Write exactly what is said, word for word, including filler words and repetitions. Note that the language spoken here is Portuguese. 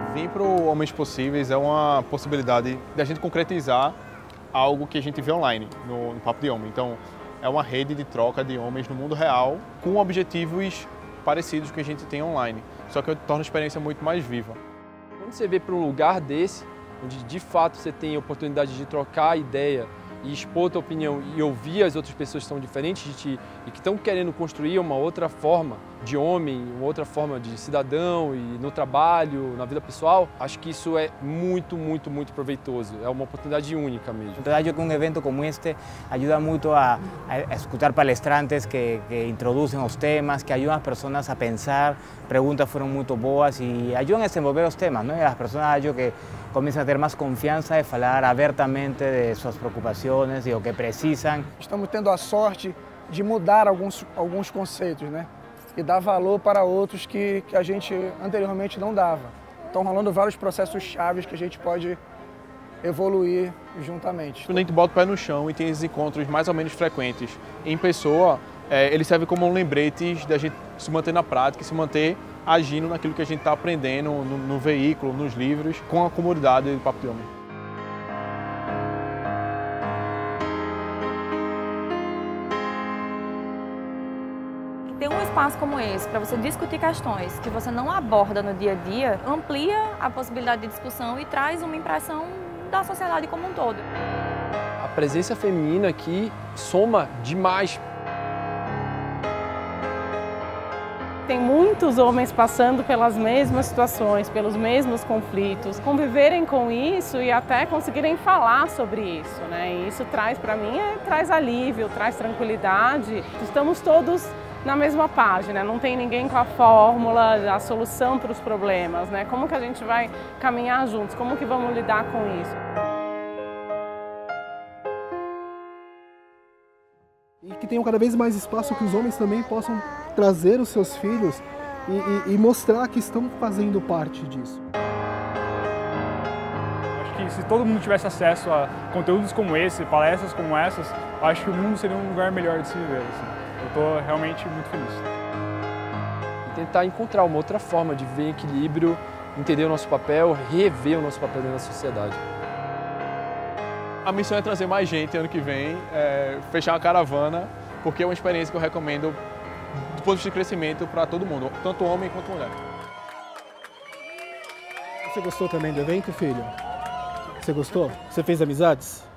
Vir para o Homens Possíveis é uma possibilidade da gente concretizar algo que a gente vê online, no, no Papo de Homem. Então, é uma rede de troca de homens no mundo real com objetivos parecidos que a gente tem online, só que torna a experiência muito mais viva. Quando você vê para um lugar desse, onde de fato você tem a oportunidade de trocar ideia e expor a tua opinião e ouvir as outras pessoas que são diferentes de ti e que estão querendo construir uma outra forma de homem, uma outra forma de cidadão e no trabalho, na vida pessoal, acho que isso é muito, muito, muito proveitoso. É uma oportunidade única mesmo. Então, acho que um evento como este ajuda muito a, a escutar palestrantes que, que introduzem os temas, que ajudam as pessoas a pensar, perguntas foram muito boas e ajudam a desenvolver os temas, não? E as pessoas acho que começam a ter mais confiança de falar abertamente de suas preocupações e o que precisam. Estamos tendo a sorte de mudar alguns, alguns conceitos, né? E dar valor para outros que, que a gente anteriormente não dava. Estão rolando vários processos chaves que a gente pode evoluir juntamente. Quando a gente bota o pé no chão e tem esses encontros mais ou menos frequentes em pessoa, é, ele serve como um lembrete da gente se manter na prática, se manter agindo naquilo que a gente está aprendendo no, no veículo, nos livros, com a comunidade do Papo de Homem. Ter um espaço como esse para você discutir questões que você não aborda no dia a dia, amplia a possibilidade de discussão e traz uma impressão da sociedade como um todo. A presença feminina aqui soma demais. Tem muitos homens passando pelas mesmas situações, pelos mesmos conflitos, conviverem com isso e até conseguirem falar sobre isso, né? E isso traz, para mim, é, traz alívio, traz tranquilidade. Estamos todos na mesma página, não tem ninguém com a fórmula, a solução para os problemas, né? Como que a gente vai caminhar juntos? Como que vamos lidar com isso? E que tenham cada vez mais espaço que os homens também possam trazer os seus filhos e, e, e mostrar que estão fazendo parte disso. Acho que se todo mundo tivesse acesso a conteúdos como esse, palestras como essas, acho que o mundo seria um lugar melhor de se viver. Assim. Eu estou realmente muito feliz. E tentar encontrar uma outra forma de ver equilíbrio, entender o nosso papel, rever o nosso papel dentro da sociedade. A missão é trazer mais gente ano que vem, é, fechar uma caravana, porque é uma experiência que eu recomendo do ponto de vista de crescimento para todo mundo, tanto homem quanto mulher. Você gostou também do evento, filho? Você gostou? Você fez amizades?